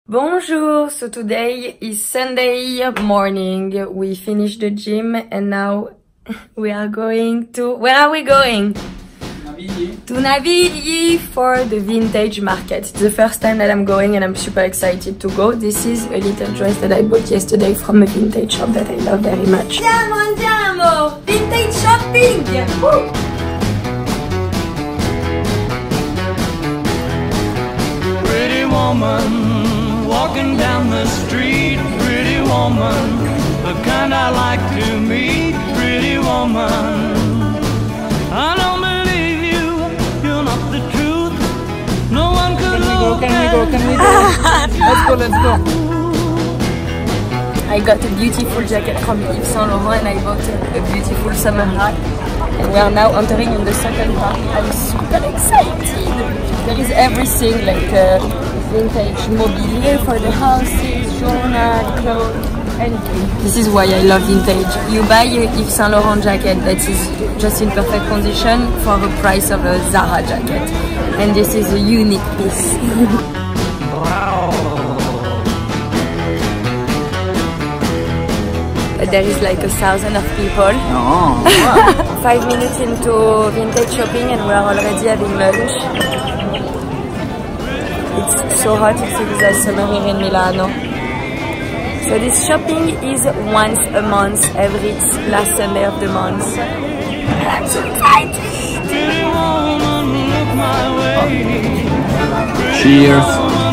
Bonjour, so today is Sunday morning. We finished the gym and now we are going to... Where are we going? To Navigli for the vintage market. It's the first time that I'm going and I'm super excited to go. This is a little dress that I bought yesterday from a vintage shop that I love very much. Andiamo! Vintage shopping! Woo! Pretty woman, walking down the street. Pretty woman, the kind I like to meet. Pretty woman, I don't believe you, you're not the truth. No one could look at me. Let's go. I got a beautiful jacket from Yves Saint Laurent and I bought a beautiful summer hat. And we are now entering in the second part. I'm super excited. There is everything like vintage mobilier for the houses, journal, clothes, anything. This is why I love vintage. You buy a Yves Saint Laurent jacket that is just in perfect condition for the price of a Zara jacket. And this is a unique piece. There is like 1,000 of people. Oh, wow. 5 minutes into vintage shopping and we are already having lunch. It's so hot, it's the summer here in Milano. So this shopping is once a month, every last Sunday of the month. I'm so excited! Cheers!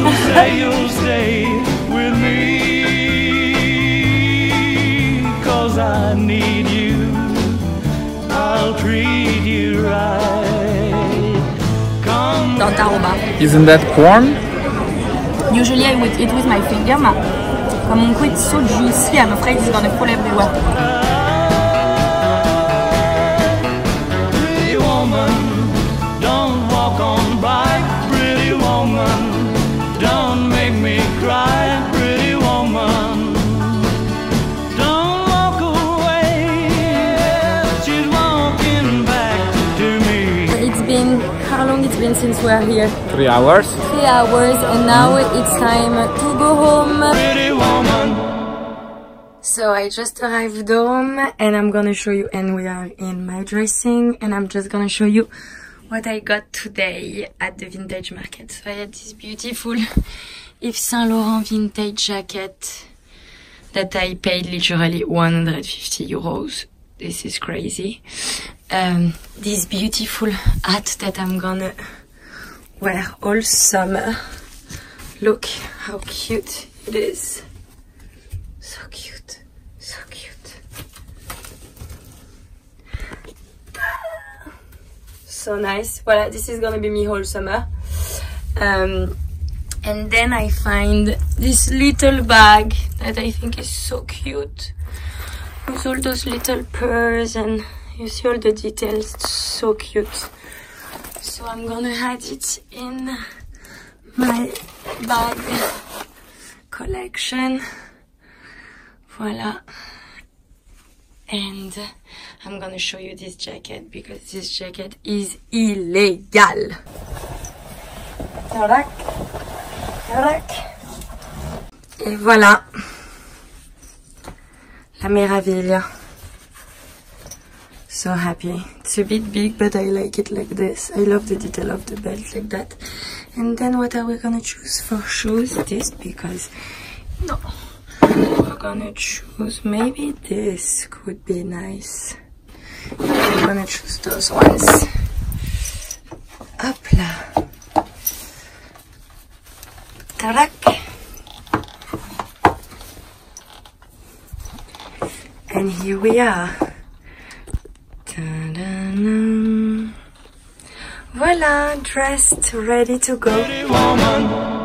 I need you, I'll treat you right. Come. Isn't that corn? Usually I would eat with my finger, but comme it's so juicy, I'm afraid it's gonna fall everywhere. Pretty woman, don't walk on by. Pretty woman, don't make me cry. Pretty woman, how long it's been since we're here? 3 hours. 3 hours and now it's time to go home. Pretty woman. So I just arrived home and I'm gonna show you, and we are in my dressing and I'm just gonna show you what I got today at the vintage market. So I had this beautiful Yves Saint Laurent vintage jacket that I paid literally 150 euros. This is crazy. This beautiful hat that I'm gonna wear all summer. Look how cute it is. So cute, so cute. So nice. Voilà, this is gonna be me whole summer. And then I find this little bag that I think is so cute. With all those little pearls and you see all the details, it's so cute. So I'm gonna add it in my bag collection. Voila. And I'm gonna show you this jacket because this jacket is illegal. Tarak, tarak. Et voilà. La meraviglia. So happy. It's a bit big, but I like it like this. I love the detail of the belt like that. And then what are we gonna choose for shoes? This, because no, we're gonna choose maybe this could be nice. We're gonna choose those ones. Hop là. Tarak. And here we are. Ta-da-da. Voila, dressed, ready to go. Pretty woman.